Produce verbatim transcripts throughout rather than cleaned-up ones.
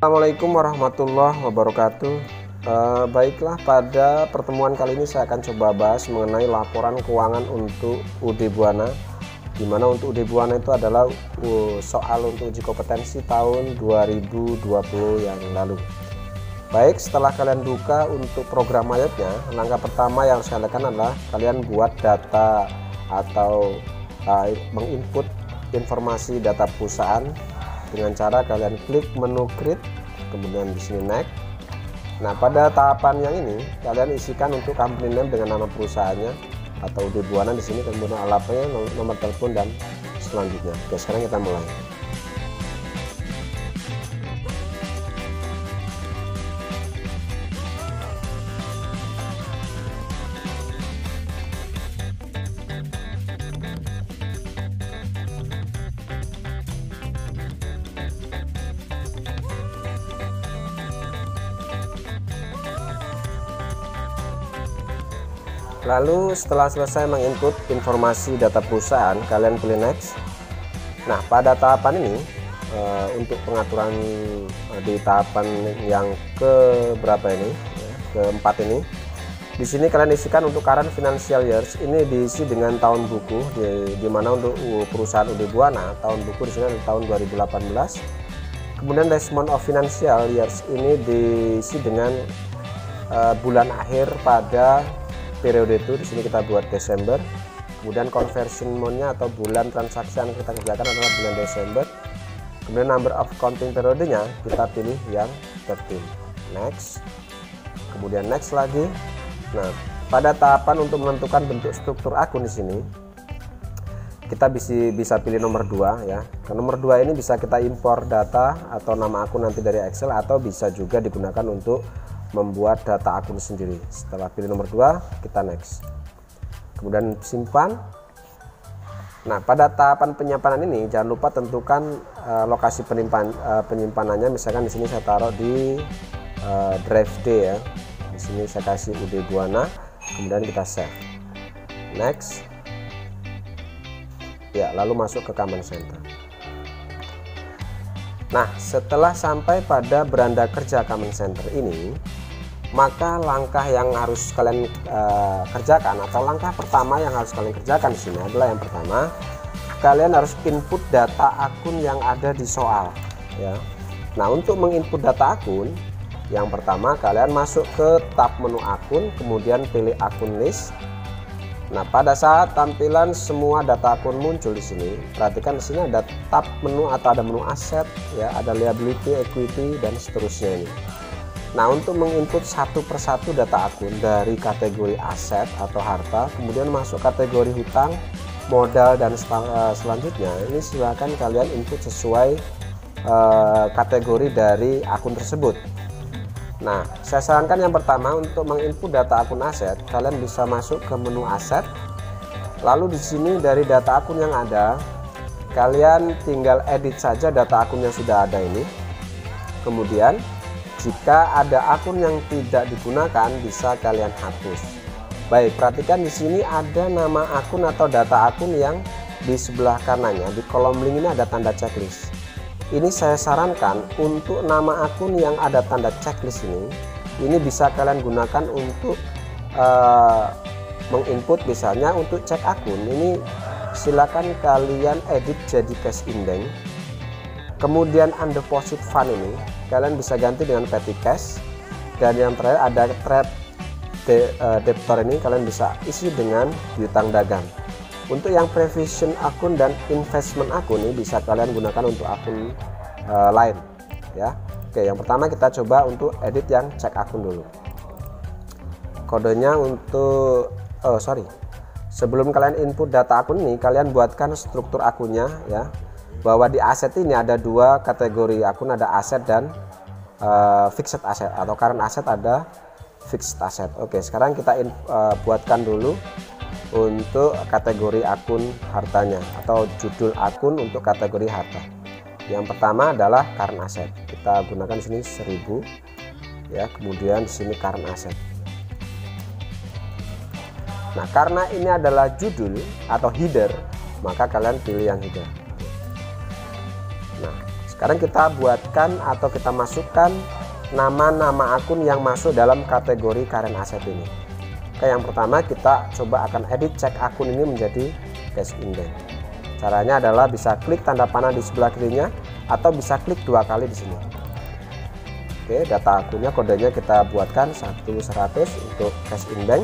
Assalamualaikum warahmatullahi wabarakatuh. E, baiklah, pada pertemuan kali ini saya akan coba bahas mengenai laporan keuangan untuk U D Buana, di mana untuk U D Buana itu adalah uh, soal untuk uji kompetensi tahun dua ribu dua puluh yang lalu. Baik, setelah kalian buka untuk program mayatnya, langkah pertama yang saya lakukan adalah kalian buat data atau uh, menginput informasi data perusahaan dengan cara kalian klik menu create, kemudian di sini next. Nah, pada tahapan yang ini kalian isikan untuk company name dengan nama perusahaannya atau U D Buana di sini, kemudian alamatnya, nomor telepon dan selanjutnya. Oke, sekarang kita mulai. Lalu setelah selesai menginput informasi data perusahaan, kalian pilih next. Nah, pada tahapan ini e, untuk pengaturan e, di tahapan yang ke berapa ini, ya, keempat ini, di sini kalian isikan untuk current financial years. Ini diisi dengan tahun buku, di, di mana untuk perusahaan U D Buana tahun buku di sini adalah tahun dua ribu delapan belas. Kemudian last month of financial years ini diisi dengan e, bulan akhir pada periode itu. Di sini kita buat Desember. Kemudian conversion month-nya atau bulan transaksi yang kita kerjakan adalah bulan Desember. Kemudian number of counting periodenya kita pilih yang tiga belas. Next. Kemudian next lagi. Nah, pada tahapan untuk menentukan bentuk struktur akun di sini kita bisa bisa pilih nomor dua ya. Ke nomor dua ini bisa kita impor data atau nama akun nanti dari Excel, atau bisa juga digunakan untuk membuat data akun sendiri. Setelah pilih nomor dua, kita next. Kemudian simpan. Nah, pada tahapan penyimpanan ini jangan lupa tentukan uh, lokasi penyimpan, uh, penyimpanannya. Misalkan di sini saya taruh di uh, drive D ya. Di sini saya kasih U D Buana, kemudian kita save. Next. Ya, lalu masuk ke command center. Nah, setelah sampai pada beranda kerja command center ini, maka langkah yang harus kalian uh, kerjakan atau langkah pertama yang harus kalian kerjakan di sini adalah yang pertama, kalian harus input data akun yang ada di soal ya. Nah, untuk menginput data akun, yang pertama kalian masuk ke tab menu akun, kemudian pilih akun list. Nah, pada saat tampilan semua data akun muncul di sini, perhatikan di sini ada tab menu atau ada menu aset ya, ada liability, equity dan seterusnya ini. Nah, untuk menginput satu persatu data akun dari kategori aset atau harta, kemudian masuk kategori hutang, modal dan selanjutnya, ini silakan kalian input sesuai uh, kategori dari akun tersebut. Nah, saya sarankan yang pertama untuk menginput data akun aset, kalian bisa masuk ke menu aset. Lalu di sini dari data akun yang ada, kalian tinggal edit saja data akun yang sudah ada ini. Kemudian jika ada akun yang tidak digunakan, bisa kalian hapus. Baik, perhatikan di sini ada nama akun atau data akun yang di sebelah kanannya, di kolom link ini ada tanda checklist. Ini saya sarankan untuk nama akun yang ada tanda checklist ini, ini bisa kalian gunakan untuk uh, menginput, misalnya untuk cek akun. Ini silakan kalian edit jadi cash indeng. Kemudian undeposit fund ini kalian bisa ganti dengan petty cash, dan yang terakhir ada trade de, uh, debtor ini kalian bisa isi dengan piutang dagang. Untuk yang provision akun dan investment akun ini bisa kalian gunakan untuk akun uh, lain ya. Oke, yang pertama kita coba untuk edit yang cek akun dulu. Kodenya untuk oh sorry sebelum kalian input data akun ini, kalian buatkan struktur akunnya ya, bahwa di aset ini ada dua kategori akun, ada aset dan uh, fixed asset, atau current asset ada fixed asset. Oke, sekarang kita in, uh, buatkan dulu untuk kategori akun hartanya atau judul akun untuk kategori harta. Yang pertama adalah current asset. Kita gunakan di sini seribu ya, kemudian di sini current asset. Nah, karena ini adalah judul atau header, maka kalian pilih yang header. Nah, Sekarang kita buatkan atau kita masukkan nama-nama akun yang masuk dalam kategori current asset ini. Oke, yang pertama kita coba akan edit cek akun ini menjadi cash in bank. Caranya adalah bisa klik tanda panah di sebelah kirinya atau bisa klik dua kali di sini. Oke, data akunnya kodenya kita buatkan satu seratus untuk cash in bank.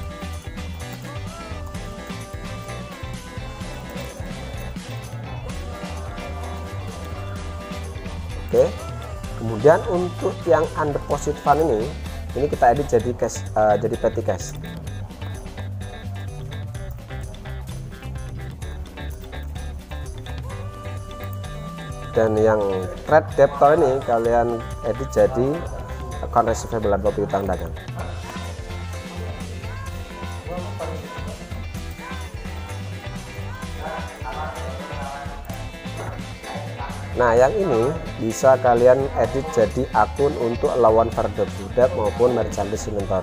Oke, kemudian untuk yang undeposit fund ini, ini kita edit jadi cash, uh, jadi petty cash. Dan yang trade debtor ini kalian edit jadi account receivable atau piutang dagang. Nah, yang ini bisa kalian edit jadi akun untuk lawan further debt maupun merchandise inventory.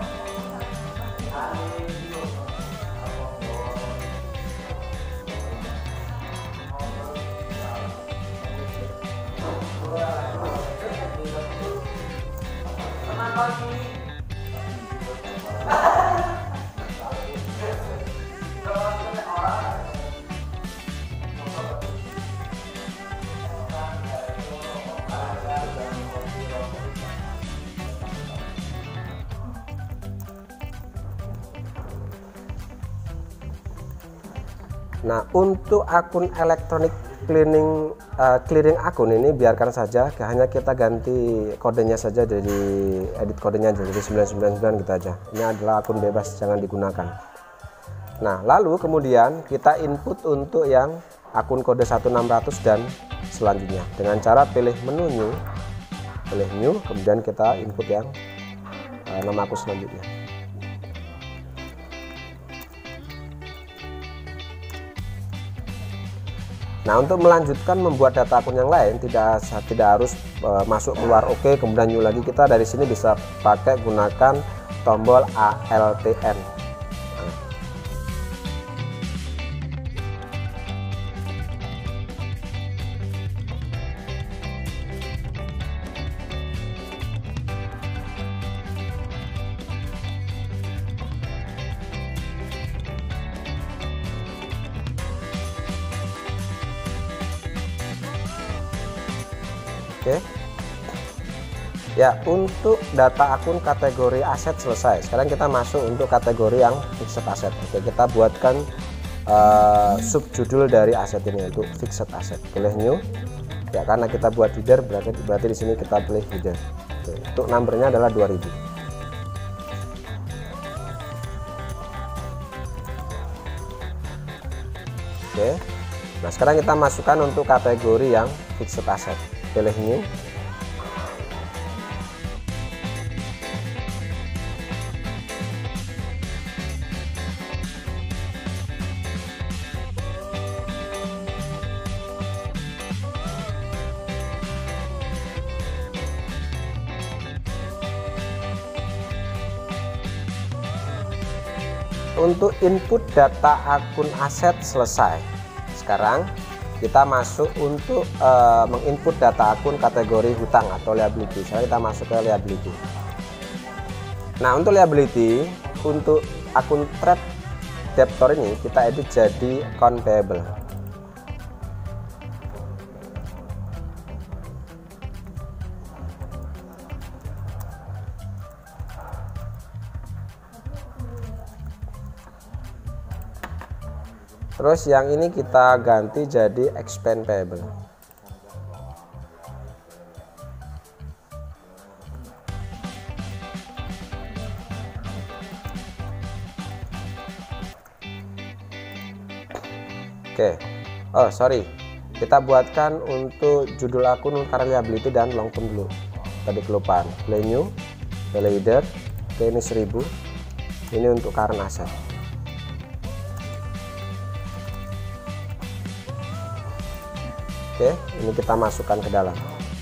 Nah, untuk akun elektronik cleaning uh, clearing akun ini biarkan saja, hanya kita ganti kodenya saja, dari edit kodenya jadi sembilan sembilan sembilan gitu aja. Ini adalah akun bebas, jangan digunakan. Nah, lalu kemudian kita input untuk yang akun kode satu enam ratus dan selanjutnya dengan cara pilih menu new, pilih new, kemudian kita input yang uh, nama akun selanjutnya. Nah, untuk melanjutkan membuat data akun yang lain tidak tidak harus e, masuk keluar oke okay, kemudian new lagi. Kita dari sini bisa pakai gunakan tombol A L T N. Nah. Oke, ya, untuk data akun kategori aset selesai. Sekarang kita masuk untuk kategori yang fixed asset. Oke, kita buatkan uh, subjudul dari aset ini untuk fixed asset. Pilih new. Ya, karena kita buat header berarti berarti di sini kita pilih header. Oke, untuk numbernya adalah dua ribu. Oke. Nah, sekarang kita masukkan untuk kategori yang fixed asset. Pilih new. Untuk input data akun aset selesai. Sekarang kita masuk untuk uh, menginput data akun kategori hutang atau liability. Sekarang kita masuk ke liability. Nah, untuk liability, untuk akun trade debtor ini kita edit jadi account payable. Terus yang ini kita ganti jadi expense payable. Oke, oh sorry, kita buatkan untuk judul akun current liability dan long term dulu. Tadi kelupaan. Play new, play header. Oke, ini seribu. Ini untuk current asset. Oke, ini kita masukkan ke dalam.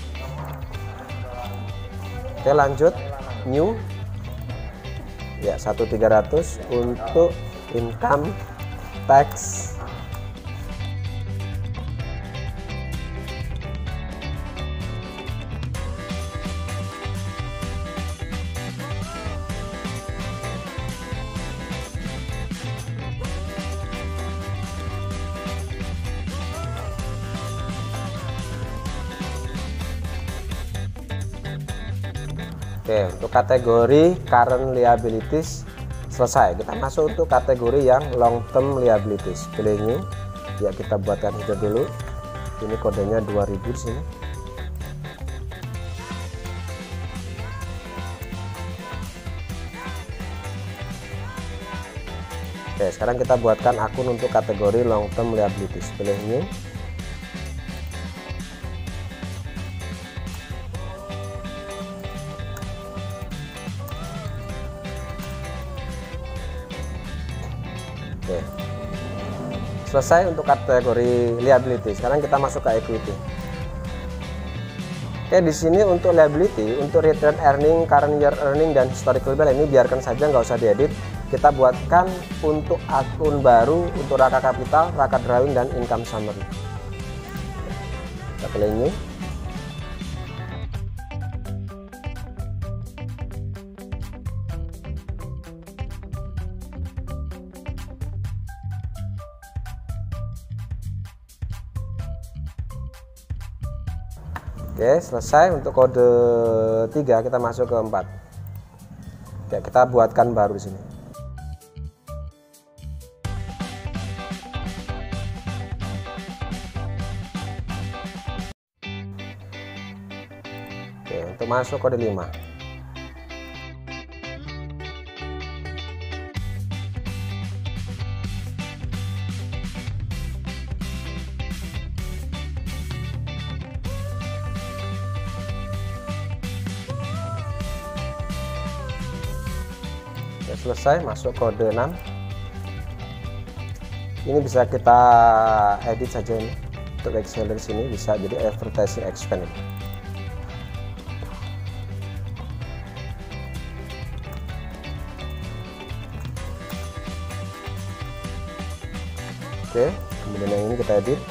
Oke, lanjut new. Ya, seribu tiga ratus untuk income tax. Oke, untuk kategori current liabilities selesai. Kita masuk untuk kategori yang long term liabilities. Pilih new. Ya, kita buatkan header dulu. Ini kodenya dua ribu di sini. Oke, sekarang kita buatkan akun untuk kategori long term liabilities. Pilih new. Oke. Selesai untuk kategori liability. Sekarang kita masuk ke equity. Oke, di sini untuk liability, untuk return earning, current year earning, dan historical balance ini biarkan saja, nggak usah diedit. Kita buatkan untuk akun baru untuk Raka Capital, Raka Drawing, dan income summary. Kita pilih ini. Oke, selesai untuk kode tiga. Kita masuk ke empat. Oke, kita buatkan baru di sini. Oke, untuk masuk kode lima. Selesai, masuk kode enam. Ini bisa kita edit saja ini. Untuk Excel di sini bisa jadi advertising expense. Oke, kemudian yang ini kita edit.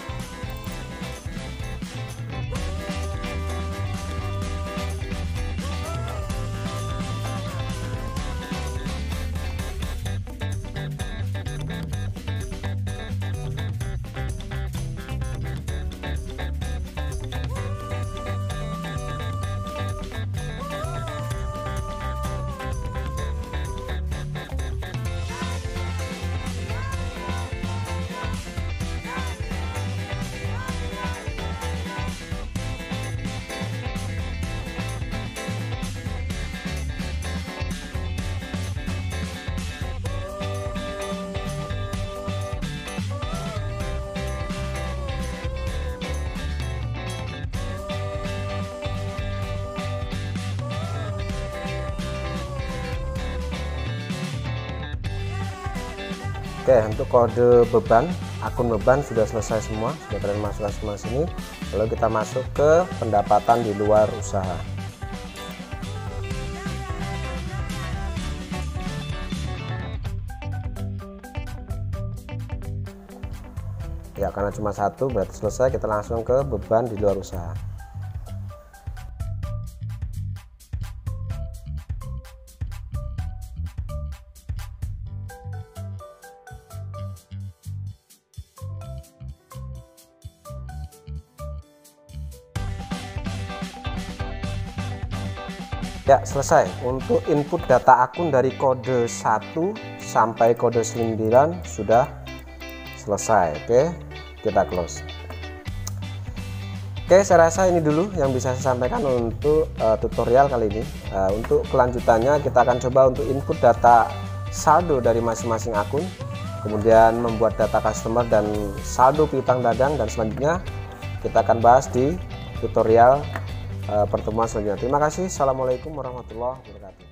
Oke, untuk kode beban, akun beban sudah selesai semua, sudah kalian masukkan semua sini. Lalu kita masuk ke pendapatan di luar usaha. Ya, karena cuma satu berarti selesai. Kita langsung ke beban di luar usaha. Ya, selesai. Untuk input data akun dari kode satu sampai kode sembilan sudah selesai. Oke, kita close. Oke, saya rasa ini dulu yang bisa saya sampaikan untuk uh, tutorial kali ini. Uh, untuk kelanjutannya kita akan coba untuk input data saldo dari masing-masing akun, kemudian membuat data customer dan saldo piutang dagang, dan selanjutnya kita akan bahas di tutorial pertemuan selanjutnya. Terima kasih. Assalamualaikum warahmatullahi wabarakatuh.